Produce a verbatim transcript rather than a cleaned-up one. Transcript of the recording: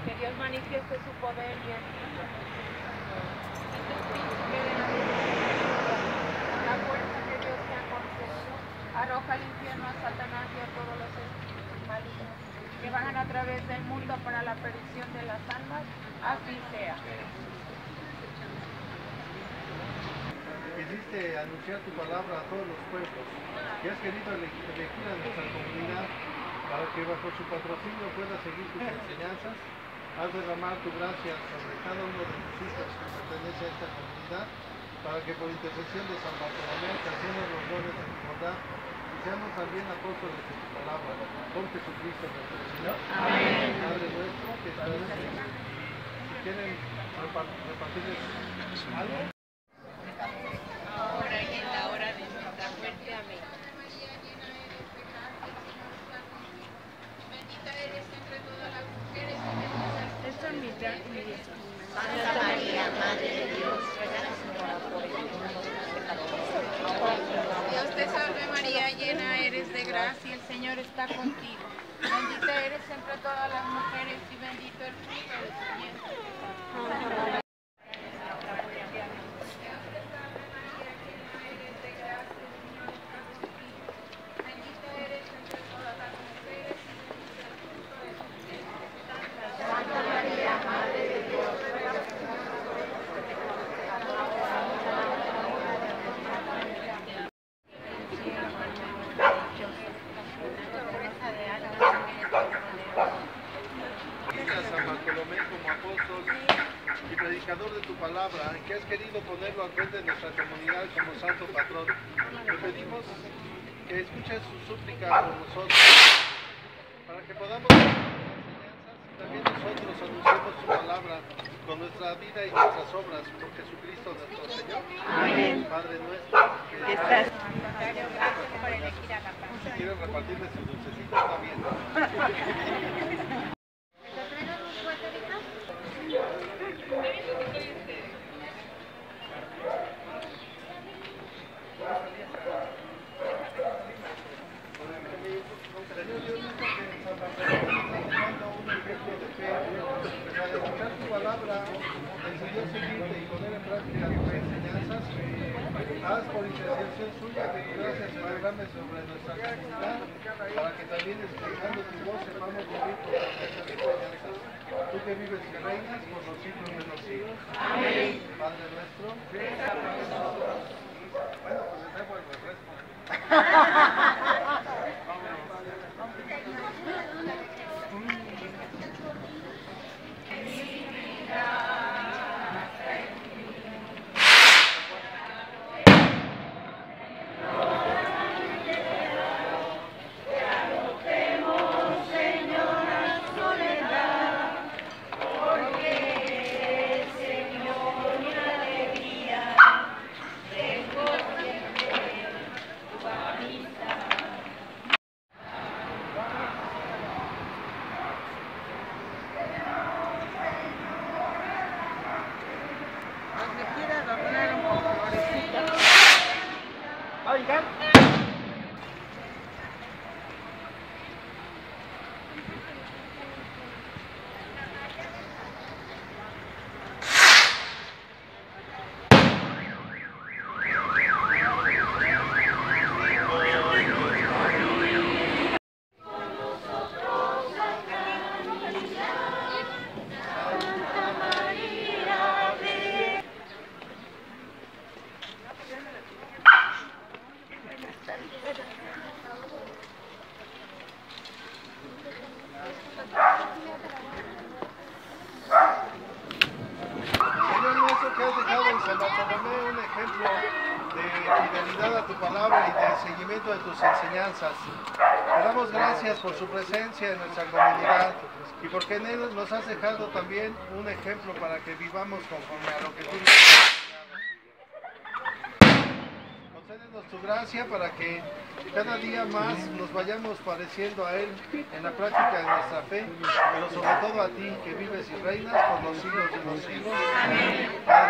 Que Dios manifieste su poder y el la fuerza que Dios te ha concedido. Arroja al infierno a Satanás y a todos los espíritus malignos que bajan a través del mundo para la perdición de las almas. Así sea. Quisiste anunciar tu palabra a todos los pueblos y has querido elegir a nuestra comunidad para que bajo su patrocinio pueda seguir tus enseñanzas. Haz derramar tu gracia sobre cada uno de tus hijos que pertenece a esta comunidad, para que por intercesión de San Bartolomé alcancemos los dones de tu bondad y seamos también apóstoles de tu palabra. Por Jesucristo nuestro Señor. Amén. Padre nuestro que estás en el cielo. Si quieren repartirles algo. Ahora y en la hora de nuestra muerte. Amén. Bendita eres entre todas las mujeres y bendita Esta es mi Dios. Santa María, Madre de Dios, ruega por nosotros pecadores. Dios te salve María, llena eres de gracia, el Señor está contigo. Bendita eres entre todas las mujeres y bendito el fruto de tu vientre. San Bartolomé como apóstol y predicador de tu palabra, que has querido ponerlo al frente de nuestra comunidad como santo patrón. Te pedimos que escuches su súplica por nosotros, para que podamos dar nuestras enseñanzas y también nosotros anunciemos su palabra con nuestra vida y nuestras obras por Jesucristo nuestro Señor. Amén. Padre nuestro, que estás. Si quieren repartirles sus dulcecitos, está bien. Haz por intercesión suya que tu gracia se derrame sobre nuestra comunidad, para que también escuchando tu voz sepamos vivir por estas enseñanzas. Tú que vives y reinas por los siglos de los siglos. Amén. Padre nuestro. Bueno, pues les dejo el resto. De tus enseñanzas. Te damos gracias por su presencia en nuestra comunidad y porque en él nos has dejado también un ejemplo para que vivamos conforme a lo que tú nos has enseñado. Concédenos tu gracia para que cada día más nos vayamos pareciendo a él en la práctica de nuestra fe, pero sobre todo a ti que vives y reinas por los siglos de los siglos. Amén.